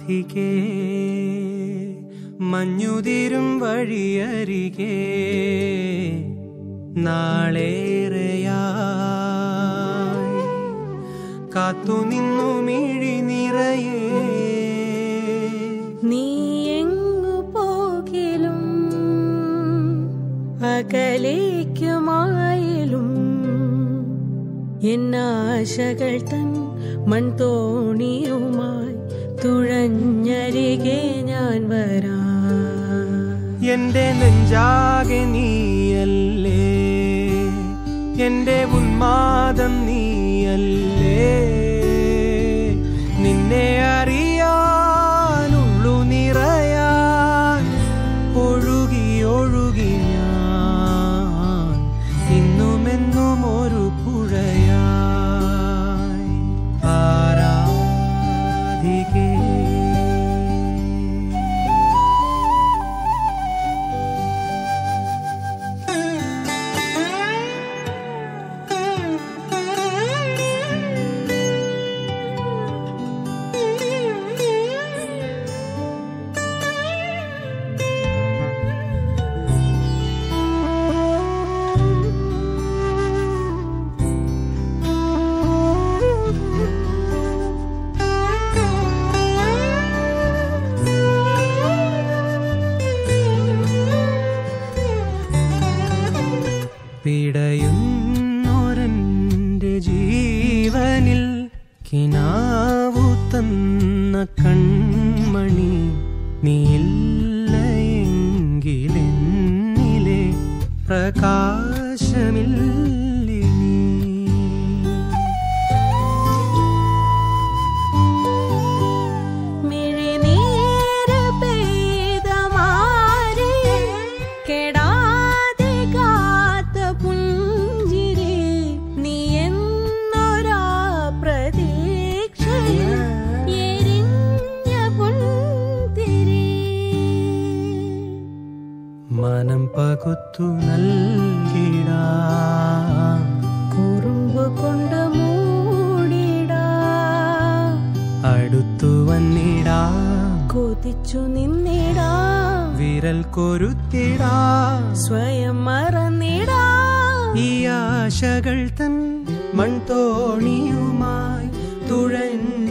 രാധികേ മഞ്ഞുതിരും വഴിയരികെ നാളേറെയായി കാത്തുനിന്നു മിഴി നിറയെ നീ എങ്ങു പോകിലും അകലേക്കുമായാലും എന്നാശകൾ തൻ മൺതോണിയുമായി തുഴഞ്ഞരികെ ഞാൻ വരാം. എന്റെ നെഞ്ചാകെ നീയല്ലേ, എന്റെ ഉന്മാദം നീയല്ലേ, നിന്നെ അറിയാനുള്ളു നിറയാൻ ഒഴുകി ഒഴുകി ഞാൻ ഇന്നുമെന്നും ഒരു പുഴയായി ആരാധികേ. പിടയുന്നൊരെന്റെ ജീവനിൽ കിനാവു തന്ന കൺമണി നീയില്ലയെങ്കിലെന്നിലെ പ്രകാശമില്ലേ നീ. മനം പകുത്തു നൽകിടാം, കുറുമ്പ് കൊണ്ട് മൂടിടാം, അടുത്തു വന്നിടാം, കൊതിച്ചു നിന്നിടാം, വിരൽ കൊരുത്തിടാം, സ്വയം മറന്നിടാം. ഈ ആശകൾ തൻ മൺതോണിയുമായി തുഴഞ്ഞ